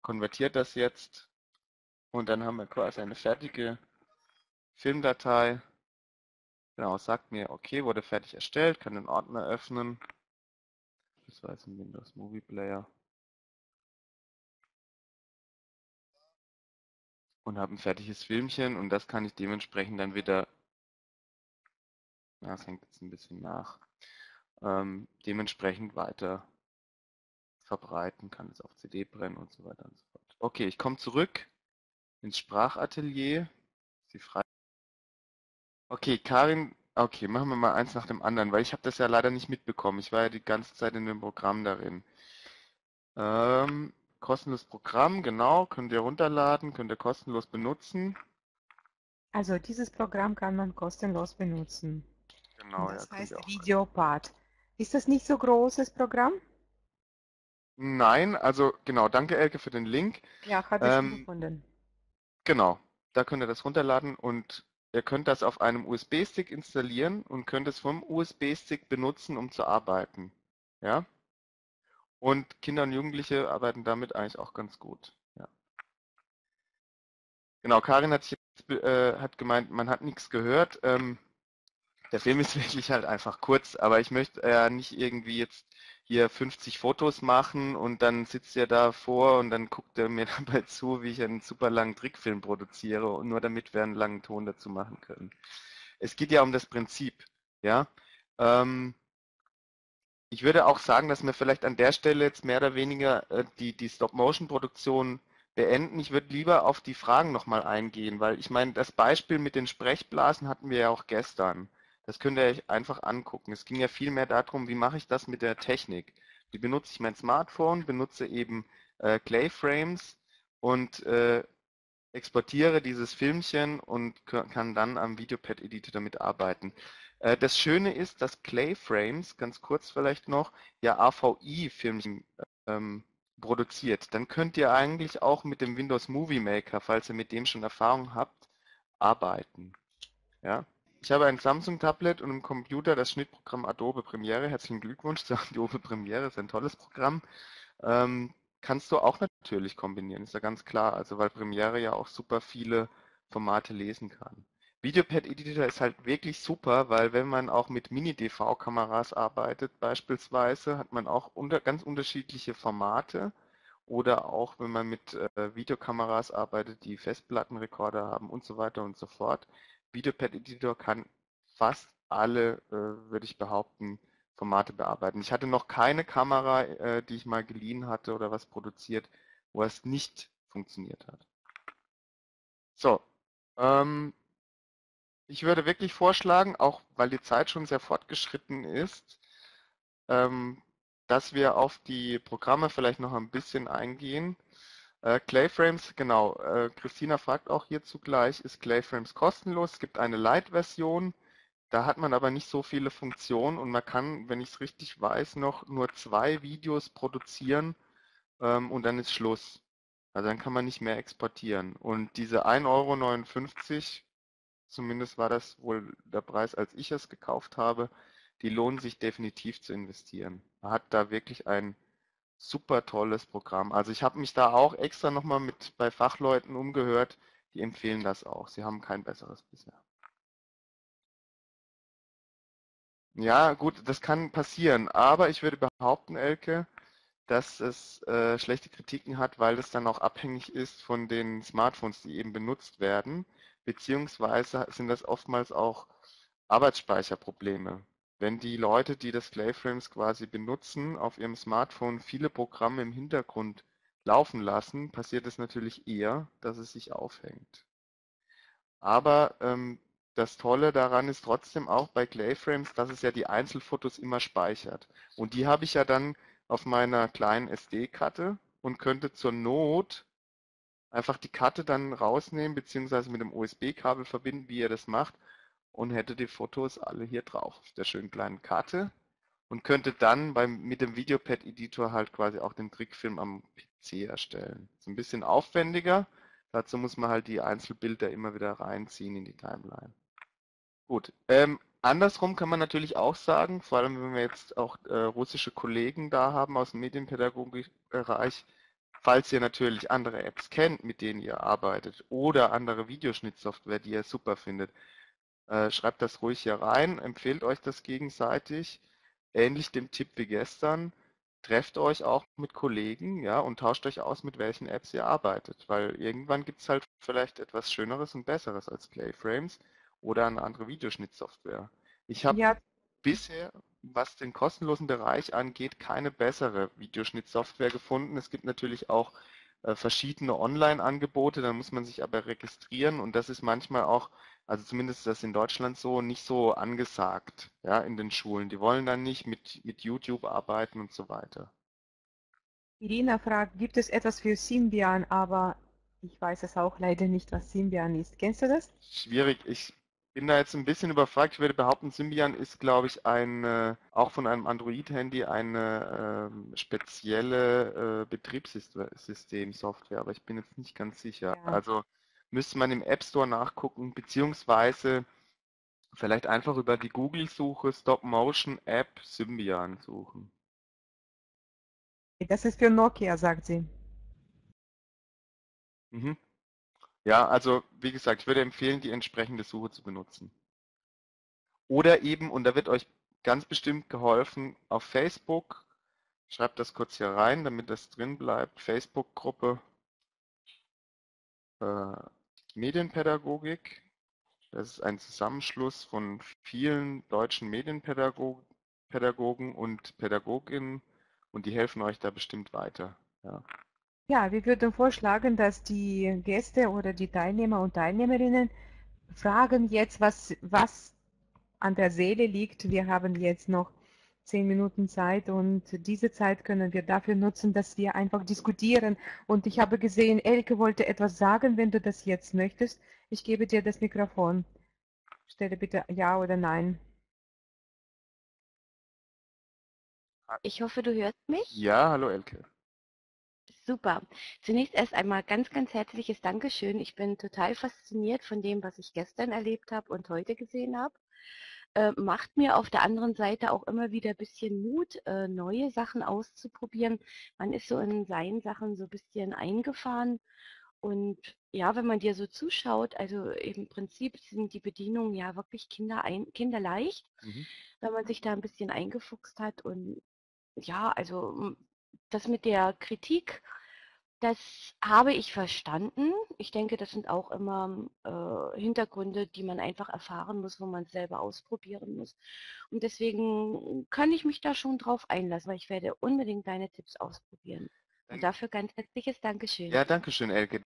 konvertiert das jetzt und dann haben wir quasi eine fertige Filmdatei. Genau, sagt mir, okay, wurde fertig erstellt, kann den Ordner öffnen. Beispielsweise im Windows Movie Player. Und habe ein fertiges Filmchen und das kann ich dementsprechend dann wieder, ja, das hängt jetzt ein bisschen nach, dementsprechend weiter verbreiten, kann es auf CD brennen und so weiter und so fort. Okay, ich komme zurück ins Sprachatelier. Sie frei. Okay, Karin, okay, machen wir mal eins nach dem anderen, weil ich habe das ja leider nicht mitbekommen. Ich war ja die ganze Zeit in dem Programm darin. Kostenloses Programm, genau, könnt ihr runterladen, könnt ihr kostenlos benutzen. Also dieses Programm kann man kostenlos benutzen. Und Genau, ja, das könnt ihr heißt auch. Videopad. Ist das nicht so großes Programm? Nein, also genau, danke Elke für den Link. Ja, habe ich schon Ähm, gefunden. genau, da könnt ihr das runterladen und ihr könnt das auf einem USB-Stick installieren und könnt es vom USB-Stick benutzen, um zu arbeiten. Ja? Und Kinder und Jugendliche arbeiten damit eigentlich auch ganz gut. Ja. Genau, Karin hat gemeint, man hat nichts gehört. Der Film ist wirklich halt einfach kurz, aber ich möchte ja nicht irgendwie jetzt hier 50 Fotos machen und dann sitzt er da vor und dann guckt er mir dabei zu, wie ich einen super langen Trickfilm produziere und nur damit wir einen langen Ton dazu machen können. Es geht ja um das Prinzip, ja. Ähm, Ich würde auch sagen, dass wir vielleicht an der Stelle jetzt mehr oder weniger die Stop-Motion-Produktion beenden. Ich würde lieber auf die Fragen nochmal eingehen, weil ich meine, das Beispiel mit den Sprechblasen hatten wir ja auch gestern. Das könnt ihr euch einfach angucken. Es ging ja viel mehr darum, wie mache ich das mit der Technik? Wie benutze ich mein Smartphone, benutze eben Clayframes und exportiere dieses Filmchen und kann dann am Videopad-Editor damit arbeiten. Das Schöne ist, dass Clayframes, ganz kurz vielleicht noch, ja AVI-Filmchen produziert. Dann könnt ihr eigentlich auch mit dem Windows Movie Maker, falls ihr mit dem schon Erfahrung habt, arbeiten. Ja? Ich habe ein Samsung-Tablet und im Computer das Schnittprogramm Adobe Premiere. Herzlichen Glückwunsch zu Adobe Premiere, ist ein tolles Programm. Kannst du auch natürlich kombinieren, ist ja ganz klar. Also weil Premiere ja auch super viele Formate lesen kann. Videopad Editor ist halt wirklich super, weil wenn man auch mit Mini-DV-Kameras arbeitet beispielsweise, hat man auch ganz unterschiedliche Formate. Oder auch wenn man mit Videokameras arbeitet, die Festplattenrekorder haben und so weiter und so fort. Videopad Editor kann fast alle, würde ich behaupten, Formate bearbeiten. Ich hatte noch keine Kamera, die ich mal geliehen hatte oder was produziert, wo es nicht funktioniert hat. So, ähm, ich würde wirklich vorschlagen, auch weil die Zeit schon sehr fortgeschritten ist, ähm, dass wir auf die Programme vielleicht noch ein bisschen eingehen. Clayframes, genau. Christina fragt auch hierzu gleich, ist Clayframes kostenlos? Es gibt eine Lite-Version. Da hat man aber nicht so viele Funktionen und man kann, wenn ich es richtig weiß, noch nur 2 Videos produzieren und dann ist Schluss. Also dann kann man nicht mehr exportieren. Und diese 1,59 €, zumindest war das wohl der Preis, als ich es gekauft habe, die lohnen sich definitiv zu investieren. Man hat da wirklich ein super tolles Programm. Also ich habe mich da auch extra nochmal mit bei Fachleuten umgehört, die empfehlen das auch. Sie haben kein besseres bisher. Ja, gut, das kann passieren, aber ich würde behaupten, Elke, dass es schlechte Kritiken hat, weil es dann auch abhängig ist von den Smartphones, die eben benutzt werden, beziehungsweise sind das oftmals auch Arbeitsspeicherprobleme. Wenn die Leute, die das Clayframes quasi benutzen, auf ihrem Smartphone viele Programme im Hintergrund laufen lassen, passiert es natürlich eher, dass es sich aufhängt. Aber das Tolle daran ist trotzdem auch bei Clayframes, dass es ja die Einzelfotos immer speichert. Und die habe ich ja dann auf meiner kleinen SD-Karte und könnte zur Not einfach die Karte dann rausnehmen, beziehungsweise mit dem USB-Kabel verbinden, wie ihr das macht, und hätte die Fotos alle hier drauf auf der schönen kleinen Karte und könnte dann mit dem Videopad-Editor halt quasi auch den Trickfilm am PC erstellen. Ist ein bisschen aufwendiger. Dazu muss man halt die Einzelbilder immer wieder reinziehen in die Timeline. Gut. Andersrum kann man natürlich auch sagen, vor allem wenn wir jetzt auch russische Kollegen da haben aus dem Medienpädagogikbereich, Falls ihr natürlich andere Apps kennt, mit denen ihr arbeitet oder andere Videoschnittsoftware, die ihr super findet, schreibt das ruhig hier rein, empfehlt euch das gegenseitig. Ähnlich dem Tipp wie gestern, trefft euch auch mit Kollegen, ja, und tauscht euch aus, mit welchen Apps ihr arbeitet, weil irgendwann gibt es halt vielleicht etwas Schöneres und Besseres als Playframes oder eine andere Videoschnittsoftware. Ich habe Ja, bisher, was den kostenlosen Bereich angeht, keine bessere Videoschnittsoftware gefunden. Es gibt natürlich auch verschiedene Online-Angebote, da muss man sich aber registrieren und das ist manchmal auch, also zumindest ist das in Deutschland so, nicht so angesagt, ja, in den Schulen. Die wollen dann nicht mit YouTube arbeiten und so weiter. Irina fragt, gibt es etwas für Symbian, aber ich weiß es auch leider nicht, was Symbian ist. Kennst du das? Schwierig. Ich bin da jetzt ein bisschen überfragt. Ich würde behaupten, Symbian ist, glaube ich, auch von einem Android-Handy eine spezielle Betriebssystem-Software, aber ich bin jetzt nicht ganz sicher. Ja. Also müsste man im App Store nachgucken, beziehungsweise vielleicht einfach über die Google-Suche Stop-Motion-App Symbian suchen. Das ist für Nokia, sagt sie. Mhm. Ja, also wie gesagt, ich würde empfehlen, die entsprechende Suche zu benutzen. Oder eben, und da wird euch ganz bestimmt geholfen, auf Facebook, schreibt das kurz hier rein, damit das drin bleibt, Facebook-Gruppe äh, Medienpädagogik. Das ist ein Zusammenschluss von vielen deutschen Medienpädagogen und Pädagoginnen und die helfen euch da bestimmt weiter. Ja. Ja, wir würden vorschlagen, dass die Gäste oder die Teilnehmer und Teilnehmerinnen fragen jetzt, was an der Seele liegt. Wir haben jetzt noch 10 Minuten Zeit und diese Zeit können wir dafür nutzen, dass wir einfach diskutieren. Und ich habe gesehen, Elke wollte etwas sagen, wenn du das jetzt möchtest. Ich gebe dir das Mikrofon. Stelle bitte Ja oder Nein. Ich hoffe, du hörst mich. Ja, hallo Elke. Super. Zunächst erst einmal ganz, ganz herzliches Dankeschön. Ich bin total fasziniert von dem, was ich gestern erlebt habe und heute gesehen habe. Macht mir auf der anderen Seite auch immer wieder ein bisschen Mut, neue Sachen auszuprobieren. Man ist so in seinen Sachen so ein bisschen eingefahren. Und ja, wenn man dir so zuschaut, also im Prinzip sind die Bedienungen ja wirklich kinderleicht, Mhm. wenn man sich da ein bisschen eingefuchst hat. Und ja, also das mit der Kritik, das habe ich verstanden. Ich denke, das sind auch immer Hintergründe, die man einfach erfahren muss, wo man es selber ausprobieren muss. Und deswegen kann ich mich da schon drauf einlassen, weil ich werde unbedingt deine Tipps ausprobieren. Und Dann, dafür ganz herzliches Dankeschön. ja, danke schön, Elke.